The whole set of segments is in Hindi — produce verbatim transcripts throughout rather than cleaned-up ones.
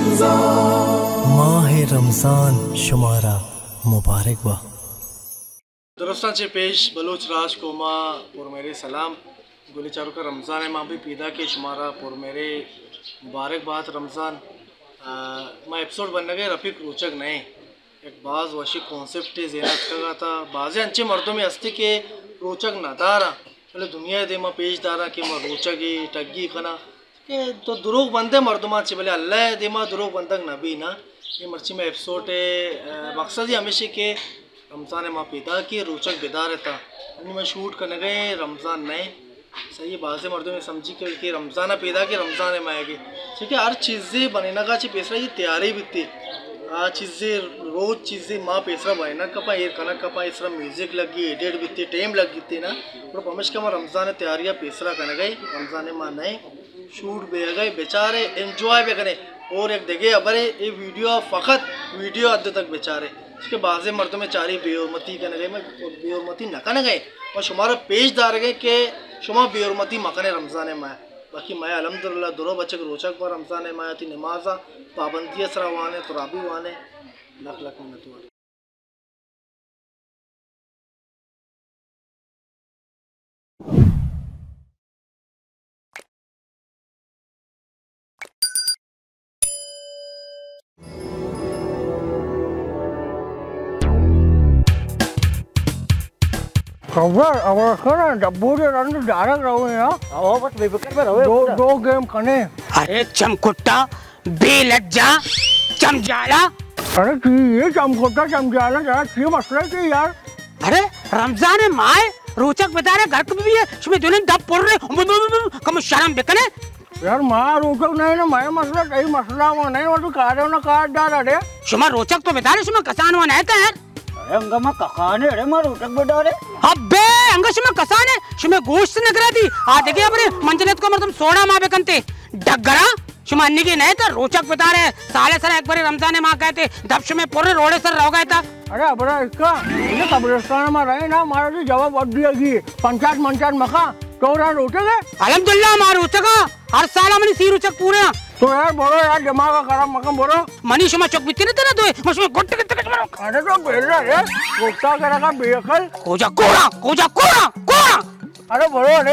माह रमज़ान शुमारा मुबारक बा। दुरुस्तांचे पेश बलोच राज कोमा पुर मेरे सलाम गोली चारों का रमज़ान है माँ भी पैदा के शुमारा पुर मेरे मुबारकबाद रमज़ान मैं एपिसोड बनने गए रफ़ीक रोचक नए एक बाज़ वशी कॉन्सेप्ट ज़ेनत का था बाज़े अंचे मर्दों में हस्ती के रोचक नदारा पहले दुनिया दे माँ पेश दारा कि मैं रोचक ही टग्गी खना के तो दुरोग बंदे मर्दों से बोले अल्लाह दे माँ दुरोग बंदक नबी ना ये मर्ची में एपिसोड मकसद ही हमेशा के रमज़ान माँ पैदा की रोचक बेदार रहता यानी मैं शूट करने गए रमज़ान नए सही बाज़ मर्दों में समझी के कि रमज़ान पैदा के रमज़ान है माएगी ठीक है हर चीज़ें बनेना का अच्छी पेसरा ये तैयारी भी थी आ चीज़ें रोज़ चीज़ें माँ पेसरा बना कपा ये कनक कपा इस तरह म्यूज़िक लगी एडिट भी थी टाइम लगी थी ना और पमेश का मैं रमज़ान तैयारियाँ पेसरा करने गई रमज़ान माँ नए शूट बे गए बेचारे एंजॉय भी करें और एक देखे अबरे ये वीडियो फ़कत वीडियो हद तक बेचारे उसके बाज़े मर्दों में चारी बेहरमती करने गए मैं बेहरमती न करने गए और शुमारा पेश दार गए कि शुमा बेहरमती मकने रमज़ान माया बाकी मैं अल्हम्दुलिल्लाह दोनों बच्चे को रोचक पर रमज़ान माया थी नमाजा पाबंदी असरा वाने तुराबी वाने लख लख मिनत हुआ खबर अब करा डब्बू के रन डायरेक्ट रहो यार आओ बस बेफिक्र में रहो दो दो गेम कने अरे चमकुट्टा बेलज्जा चमजाला अरे की ये चमकुट्टा चमजाला जरा की मसला है यार अरे रमजान है माए रोचक बता रहे घर कभी भी है इसमें दोनों दब पड़ रहे कम शर्म बेकने यार मां रोचक नहीं ना मैं मसला कई मसला वो नहीं वो तो कार्य ना काट डाल रहे शुमा रोचक तो बता रहे शुमा कसान वो नहीं था यार अंगा में कखाने अरे मां रोचक बता रहे अबे अंगा शुमा कसाने शुमा गोश्त न करा थी आ देखिए अपने मंजलेत को मतलब सोडा मां बेकनते डगरा शुमा अन्नी की नहीं था रोचक बता रहे साले सर एक बार रमजान मां कहते दब शुमे पूरे रोडे सर रह गया था अरे अबरा इसका ये कब्रिस्तान में रहे ना हमारा जो जवाब अब दिएगी पंचायत मंचायत मका तो यार रोचक है अल्हम्दुलिल्लाह हमारा रोचक हर साल हमने सी रोचक पूरे तो यार बोलो यार दिमाग का खराब मकम बोलो मनीष में चौक बिती ना तो उसमें गुट्टे गुट्टे गुट्टे मारो अरे तो बेल रहा है गुट्टा करा का बेअकल कोजा कोड़ा कोजा कोड़ा कोड़ा अरे बोलो अरे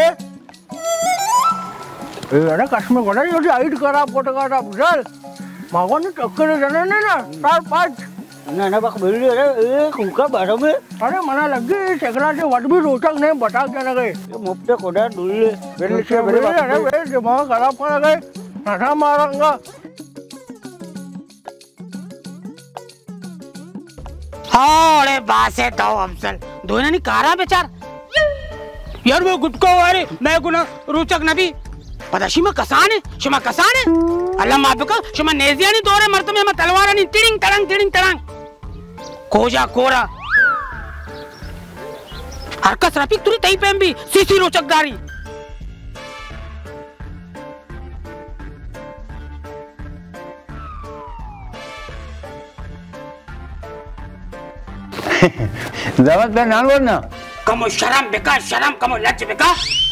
ए अरे कश्मीर कोड़ा ये जो हाइट करा फोटो काटा बुझल मागो ने टक्कर देने नहीं ना चार पांच ना ना बक बेल रही अरे ए कुका बारे में अरे मना लगी चकरा से वट भी रोचक नहीं बता के ना गए ये मुफ्ते कोड़ा डुल्ले बेल से बेल अरे बेल दिमाग खराब कर गए ना मारूंगा अरे बासे तो अफसल दोनों नहीं कारा बेचार यार वो गुटका वाले मैं गुना रोचक नबी पता शिमा कसान है शिमा कसान है अल्लाह माफ का शिमा नेजिया नहीं दौरे मरते में तलवार नहीं टिडिंग टड़ंग टिडिंग टड़ंग कोजा कोरा हरकत रफीक तुरी तई पेम भी सीसी रोचकदारी जबत पे नाल वरना कमो शर्म बेका शर्म कमो लज्ज बेका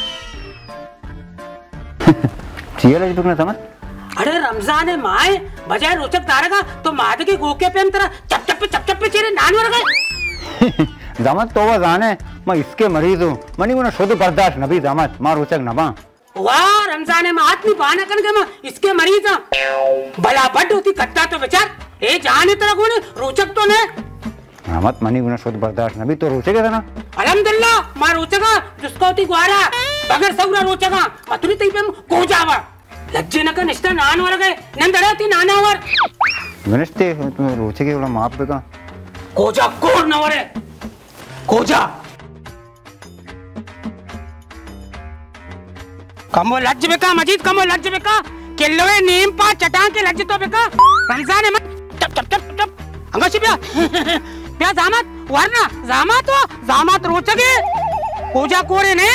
चिया लज्ज बेका समझ अरे रमजान है माए बजाय रोचक तारेगा तो माद के गोके पे हम तेरा चप चप पे चप चप पे चेरे नान वर गए दामत तो वो जाने मैं इसके मरीज हूं मनी मुना शुद्ध बर्दाश्त नबी दामत मां रोचक नबा वाह रमजान है मां आदमी बहाना कर के मैं इसके मरीज हूं भला बड होती कट्टा तो बेचार ए जाने तेरा कोने रोचक तो ने मत मनी गुना शुद्ध बर्दाश्त नबी तो रोचेगा था ना अल्हम्दुलिल्लाह मां रोचगा जिसको होती ग्वारा बगैर सौरा रोचगा पतरी तई पे को जावा लज्जे न का निष्ठा नान वर गए नंदड़ा ती नाना वर गणेशते तुम रोचेगे वाला माप बेका कोजा कोर न वरे कोजा कमो लज्ज बेका मजीद कमो लज्ज बेका किलोए नीम पा चटा के लज्ज तो बेका रमजान है मत टप टप टप टप अंगाशी प्या प्या जामत वरना जामत हो जामत रोचगे कोजा कोरे ने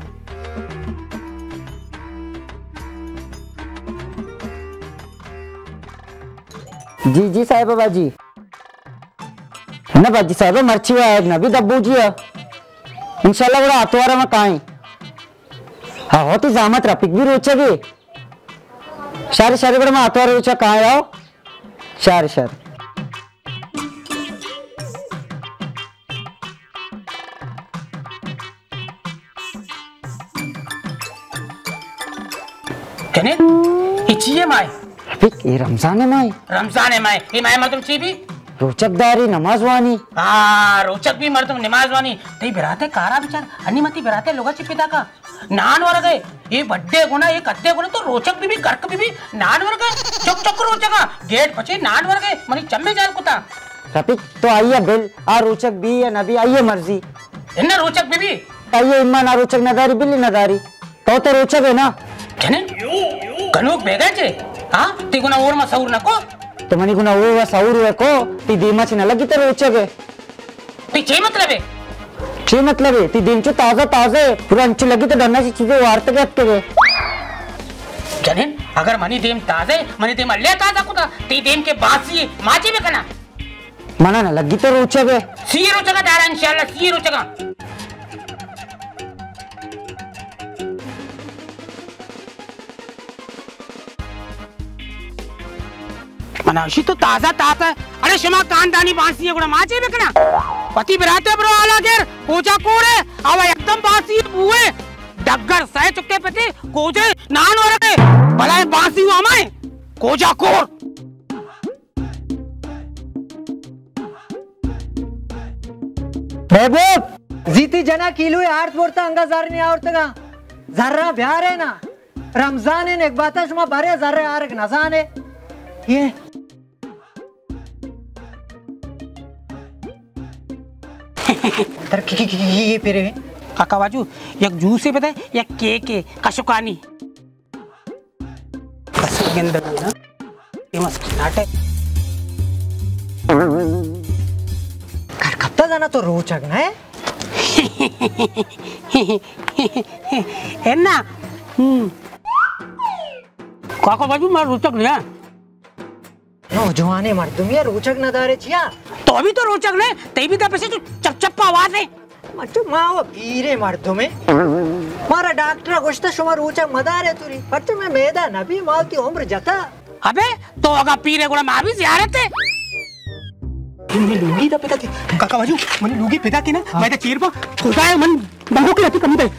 जी जी साहिबा बाजी ना बाजी साहिबा मर्ची है नबी दब्बू जी है इंशाल्लाह बड़ा आतवार में काई हाँ हो तो जामत रफीक भी रोचगे सारे सारे बड़ा में आतवार रोचा कहाँ आओ शार शार कने इचिए माय रफीक ये रमजान है माई रमजान है माय ये माय मर्दम ची भी रोचकदारी नमाज वानी हाँ रोचक भी मर्दम नमाज वानी ते बिराते कारा विचार अन्नीमती बिराते लोगाची पिता का नान वर गए ये बड्डे गुना ये कत्ते गुना तो रोचक भी भी गर्क भी भी नान वर गए चक चक रोचक गेट पचे नान वर गए मनी चम्मे जाल कुता रफीक तो आइए बिल आ रोचक भी या नबी आइए मर्जी इन्ना रोचक भी भी आइए इम्मा ना रोचक नदारी बिल्ली नदारी तो तो रोचक है ना कने कनुक बेगा चे हाँ ती गुना और मसऊर नको तो मनी गुना वो वा साउर है को ती दीमा ची न लगी तो रोचक है ती चे मतलब है चे मतलब है ती दिन चो ताजा ताजा है पूरा अंचु लगी तो डरना सी चीजें वार्ता के हत्ते गए जने अगर मनी देम ताजे मनी देम अल्ले ताजा कुता ती देम के बासी माची में कना मना न लगी तो रोचक है सी रोचक दारा इंशाल्लाह सी रोचक मनाशी तो ताजा ताजा अरे शमा कांदानी बांसी है गुना माचे में कना पति बिराते ब्रो आला गेर कोचा कोरे आवा एकदम बांसी बुए डग्गर सह चुके पति कोजे नान हो रहे भला बांसी हुआ मैं कोजा कोर बेबूब जीती जना किलो आठ बोरता अंगा जार नहीं आवरता का जर्रा ब्याह है ना रमजान है एक बात है शुमा बारे जर्रे आर एक नजान है ये तर की की की ये फिरे काका बाजू एक जूस है बताए एक केक है कशुकानी बस गेंद ना ये मस्त नाटे कर कब जाना तो रोचक ना है है ना हम्म काका बाजू मार रोचक नहीं है नौजवाने मर्दुम ये रोचक नदारे छिया तो अभी तो रोचक नहीं ते भी तो पैसे जो चपचप्पा आवाज है मट्टू माँ पीरे मर्दुम मारा डॉक्टर गोश्त शुमा रोचक मदारे तुरी मट्टू में मेदा नबी माल की उम्र जता अबे तो अगर पीरे गुड़ा माँ भी ज़ियारत है मैं लूंगी तो पिता थी काका बाजू मैंने लूंगी पिता थी ना मैं तो चीर पर खुदा है मन बंगों की रहती कमी पे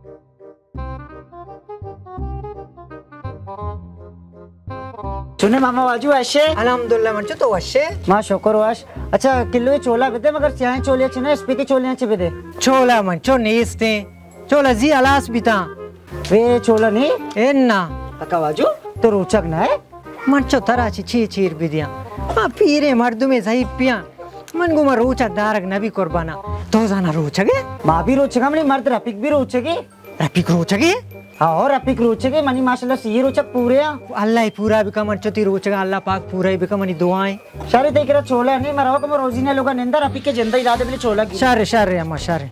सुने मामा बाजू ऐसे अल्हम्दुलिल्लाह मर्चो तो वशे माँ शुक्र वाश अच्छा किलो ये चोला बेदे मगर चाहे चोले अच्छे ना इस पे की चोले अच्छे बेदे चोला मंचो नीस्ते चोला जी अलास बिता वे चोला नहीं एन्ना काका बाजू तो रोचक ना है मंचो तरा ची ची चीर बिदिया माँ पीरे मर्दुमे सही पिया मन गुमा रोचक दारक नबी कुर्बाना तो जाना रोचक है माँ भी रोचक है मर्द रफीक भी रोचक है रफीक रोचक है हाँ और रफीक रोचक है मनी माशाल्लाह सी रोचक पूरे हैं अल्लाह ही पूरा बिका मंचो ती रोचक अल्लाह पाक पूरा ही बिका मनी दुआएं शारे देख रहा छोला नहीं मरवा को रोजी ने लोगा निंदा रफीक के जिंदा इरादे बिले छोला की शारे शारे अम्मा शारे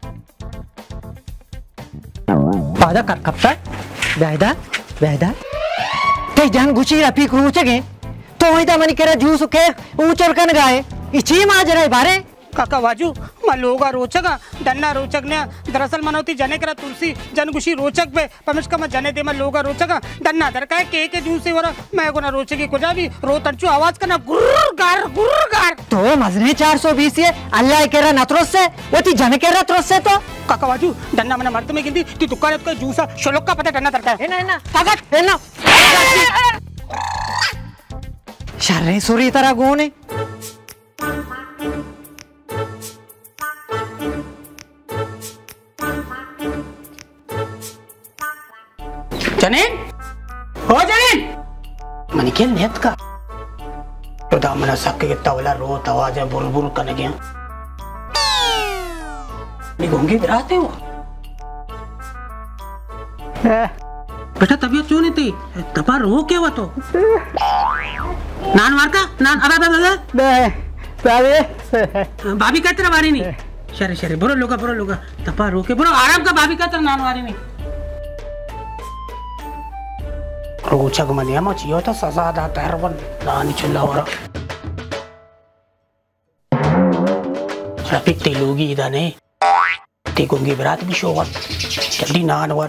पादा कर कप्ता बेहदा बेहदा ते जंग गुची रफीक रोचक है तो वही ता मनी करा जूस के ऊंचर कन गाए इची माज रहे बारे काका बाजू मैं लोगा रोचक दन्ना रोचक ने दरअसल मनोती जने करा तुलसी जनगुशी रोचक पे पमिश का मैं जने दे मैं लोगा रोचक दन्ना दर का के के जूस से वरा मैं को ना रोचक की कुजा भी रो तड़चू आवाज करना गुर्र गार गुर्र गार तो मजने चार सौ बीस है अल्लाह के रा नतरस से वो ती जने के रा तरस से तो काका बाजू दन्ना मने मर्द में गिनती ती दुकान का जूसा शलोक का पता दन्ना दरका है ना है ना ताकत है ना शर्रे सूरी तरह गोने जनीन हो जनीन मनी क्या नेत का तो दामना सके कितना वाला रोत आवाज है बुलबुल करने गया नहीं घूंगी बिराते हो बेटा तबीयत क्यों नहीं थी तपा रो क्या हुआ तो नान मार का नान अबे अबे अबे भाभी का तेरा वारी नहीं शरे शरे बुरो लोगा बुरो लोगा तपा रो के बुरो आराम का भाभी का तेरा नान वारी नहीं रोचक मनिया मचियो तो सजा दा तरवन नानी चुल्ला वरा रफीक ते लोगी इदाने ते गुंगी बरात भी शोवर जल्दी नान वर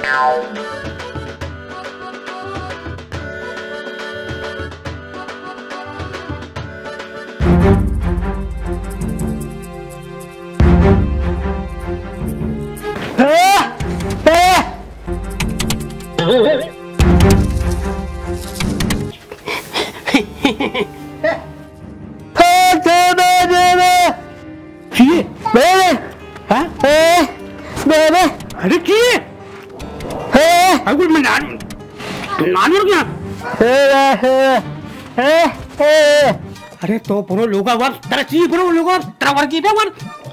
अरे की अरे मैं नान नान मर गया अरे तो पुरो लोगा वर तेरा चाहिए पुरो लोगा तेरा वर की वर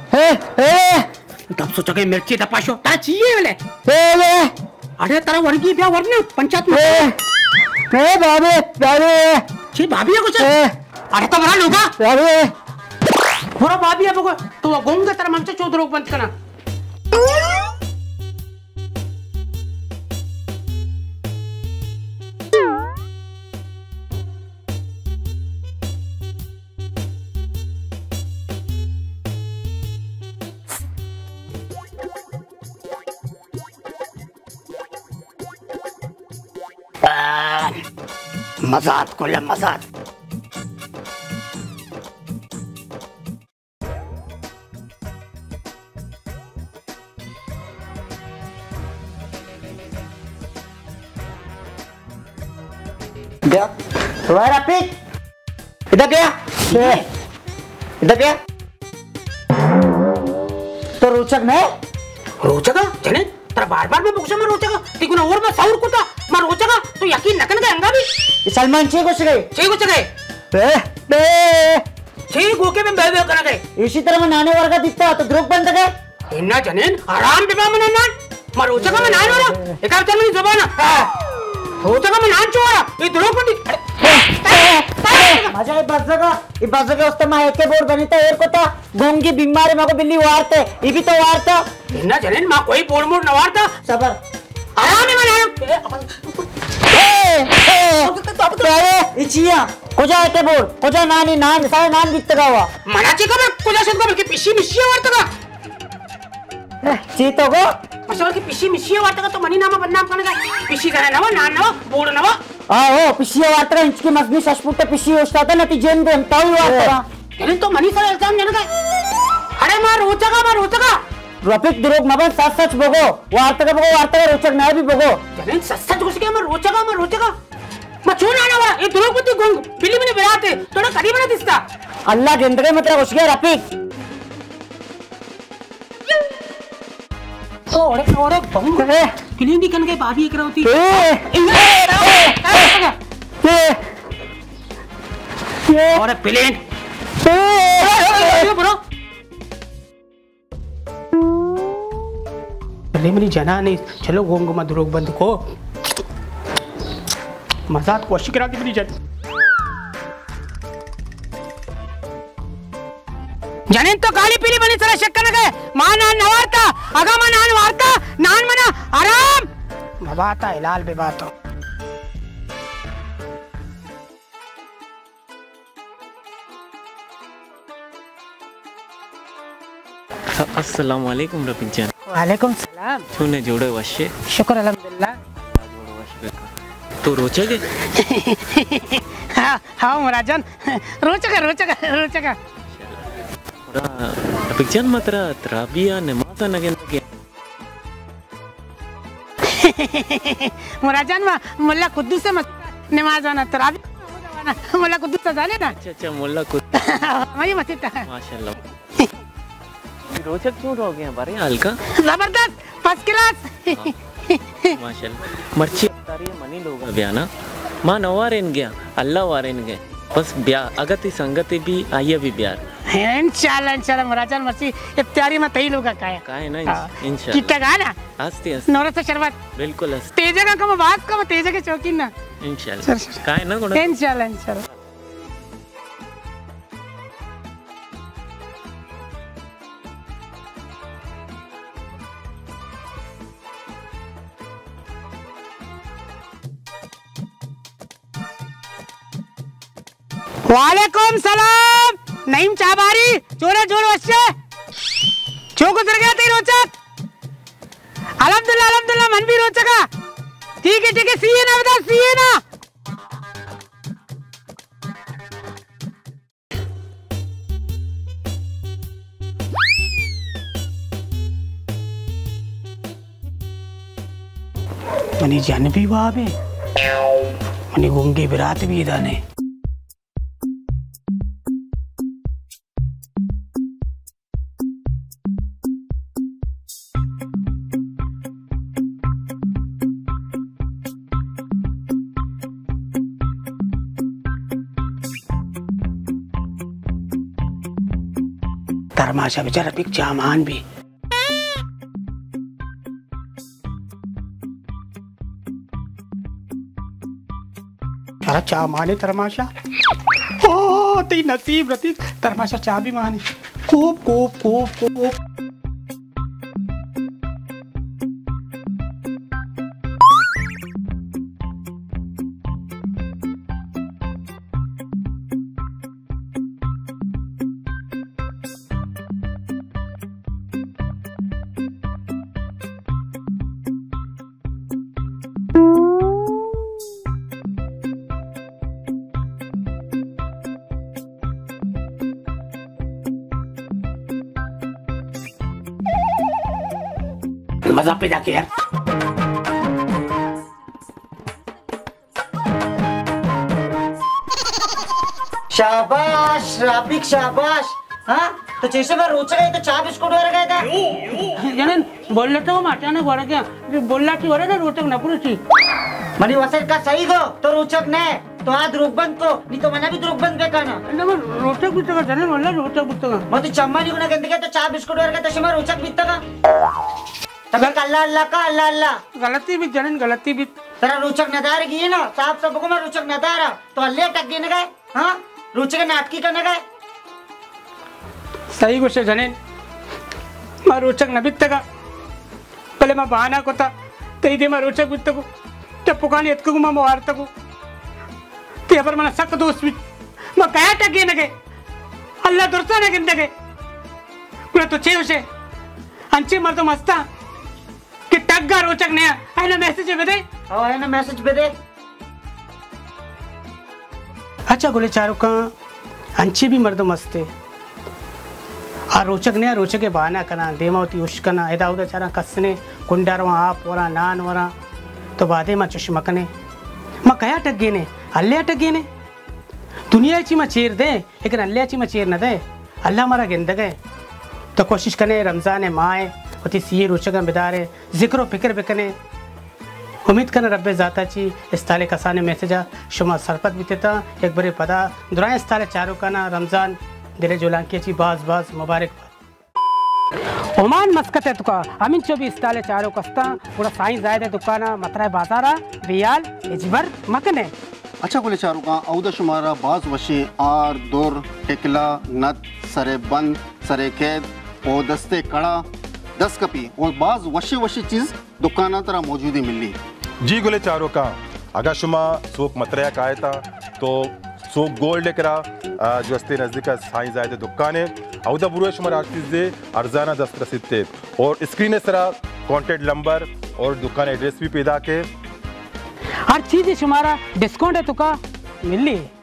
तब सोचा कि मिर्ची तपाशो तेरा चाहिए वाले अरे तेरा वर की वर ना पंचायत में नहीं बाबे बाबे छी भाभी है कुछ अरे तो बड़ा लोगा बाबे पूरा भाभी है बको तो वो गोंगा तेरा मन से चौदह रोग बंद करना मजाक कोले मजाक गया तुम्हारा पिक इधर गया इधर गया तो रोचक नहीं रोचका जने तेरा बार बार मैं बुक्स में रोचका ठीक ना और मैं साउर कुटा मैं रोचका तो यकीन न करने अंगा भी सलमान छे कुछ गए छे कुछ गए बे बे छे गोके में बे बे कर गए इसी तरह में नाने वर्गा दिखता तो द्रोग बंद गए इन्ना जनेन आराम बिबा में ना मैं रोचका में नान वाला एक आध चल मेरी जुबान रोचका में नान चोरा ये द्रोग बंदी मजा ये बस जगह ये बस जगह उस समय एक के बोर्ड बनी था एक को था गोंगी बीमारी माँ को बिल्ली वारते ये भी तो वारता इन्ना जनेन माँ कोई बोर्ड मोड़ न वारता सबर आराम में मना अरे इचिया कुजा एक के बोर्ड कुजा नानी नान सारे नान दिखते का हुआ मना ची का मैं कुजा सुन का बल्कि पिशी मिशी वारता का चीतो को मसल की पिशी मिशी वारता का तो मनी नामा बदनाम करने का पिशी जाने नवा नान नवा बोर्ड नवा आओ पिशी वारता का इंच की मजनी सचपुट्टे पिशी होता था नतीजे में हम ताऊ वारता यानी तो मनी सर एग्जाम जाने का अरे मार रोचका मार रोचका रफिक द्रोग मबन सच सच बोगो वार्ता का बोगो वार्ता का रोचक ना भी बोगो यानी सच सच घुस गया मार रोचका मार रोचका मैं चोन आना वाला ये द्रोग बुद्धि गोंग बिल्ली मैंने बिराते थोड़ा करीब ना दिसता अल्लाह जिंदगी में तेरा घुस गया रफिक ओरे ओरे बंग क्लीन दी कन के भाभी एक रहती ओरे प्लेन ब्रो पहले मेरी जना नहीं चलो गोंग मधुरोग बंद को मजाक कोशिश करा दी मेरी जन जनेन तो काली पीली बनी तरह शक्कर न गए मां नान नवारता अगा मां नान वारता नान मना आराम बाबाता हिलाल बे बातो अस्सलाम वालेकुम रफीक जान वालेकुम सलाम तूने जोड़े वशे शुक्र अल्हम्दुलिल्लाह तो रोचक है हाँ हाँ मुराजन रोचक रोचक रोचक रफीक जान मात्र तराबिया नमाज़ नगे नगे मुराजन मा मुल्ला कुद्दूस से नमाज वाना तराबी मुल्ला कुद्दूस से जाने ना अच्छा अच्छा मुल्ला कुद वही मस्जिद है माशाल्लाह रोचक क्यों रह गए हमारे हल्का जबरदस्त फर्स्ट क्लास माशाल्लाह मर्ची अवतारी मनी लोग ब्याना मां नवारेन गया अल्लाह वारेन गए बस ब्या अगति संगति भी आइए भी ब्यार इंशाल्लाह इंशाल्लाह मुराजन मर्ची इफ्तारी में तई लोग का है का है ना इंशाल्लाह कितना गाना हस्ती हस्ती नौरत से शरबत बिल्कुल हस्ती तेजा का कम बात कम तेजा के चौकीन ना इंशाल्लाह का है ना गुण इंशाल्लाह इंशाल्लाह वालेकुम सलाम नईम चाबारी जोरे जोर वश्य चो गुजर गया तेरी रोचक अल्हम्दुलिल्लाह अल्हम्दुलिल्लाह मन भी रोचका। ठीक है ठीक है, सी है ना बता, सी है ना। मनी जन भी वहां पे, मनी गुंगी बिरात भी इधाने। तमाशा बेचारा पिक चामान भी। अरे चा माने तमाशा, ओ ती नसीब रती तमाशा चा भी माने। खूब खूब खूब खूब मजा पैदा किया। शाबाश राफिक शाबाश। हाँ तो जैसे मैं रोच गए तो चाय बिस्कुट वगैरह गए थे जनन बोल लेते हो माता ने बोला क्या बोल ला थी बोला ना रोचक न पूरी थी मनी वसर का सही गो तो रोचक ने तो आज रुकबंद को नहीं तो मना भी रुकबंद बेकाना ना मैं रोचक भी तो जनन बोला रोचक भी तो मैं तो चम्मा नहीं गुना गंदे तो चाय बिस्कुट वगैरह तो मैं रोचक भी तक तब अल्लाह अल्लाह का अल्लाह अल्लाह गलती भी जनन गलती भी तेरा रोचक नदार की है ना साहब सबको मैं रोचक नदार तो अल्लाह टक गिन गए। हाँ रोचक नाटकी करने गए सही कुछ जनन मैं रोचक न बित का पहले मैं बहाना को था तई दे मैं रोचक बित को जब पुकानी इतको मैं मार तको ते पर मैं सक दोस्त भी मैं कया टक गिन गए अल्लाह दुरसा न गिन गए कुछ तो छे उसे अंचे मर तो मस्ता कि टग्गा रोचक नया है ना मैसेज बेदे हाँ है ना मैसेज बेदे। अच्छा गोले चारों का अंचे भी मर्द मस्ते आ रोचक नया रोचक के बहाना करना देमावती उश्कना इदा उदा चारा कसने कुंडार वहाँ आप वरा नान वरा तो बादे माँ चश्मकने माँ कया टग्गे ने अल्लाह टग्गे ने दुनिया ची माँ चेर दे लेकिन अल्लाह ची माँ चेर न दे अल्लाह हमारा गिंद गए तो कोशिश करें रमज़ान माए होती सी रोचक बिदारे जिक्र फिक्र बिकने उम्मीद करना रब्बे ज़ाता ची इस ताले कसाने मैसेजा शुमा सरपत बीतेता एक बड़े पदा दुराए इस ताले चारों का ना रमज़ान दिले जोलांकी ची बाज बाज मुबारक ओमान मस्कत है तुका अमीन चो भी इस ताले चारों कस्ता पूरा साइंस जायदे दुकाना मतरा बाजारा रियाल इजबर मकने। अच्छा बोले चारों का औदा शुमारा बाज वशे आर दुर टिकला नत सरे बंद सरे कैद और दस्ते कड़ा दस कपी और बाज वशे वशे चीज दुकाना तरह मौजूद ही मिली। जी गुले चारों का अगर शुमा सोक मतरया का आया था तो सोक गोल्ड करा जो अस्ते नजदीक साइंस आए थे दुकाने औदा बुरे शुमार आर्टिजे अर्जाना दस्त रसीदते और स्क्रीन सरा कॉन्टेक्ट नंबर और दुकान एड्रेस भी पैदा के हर चीज शुमारा डिस्काउंट है तुका मिली।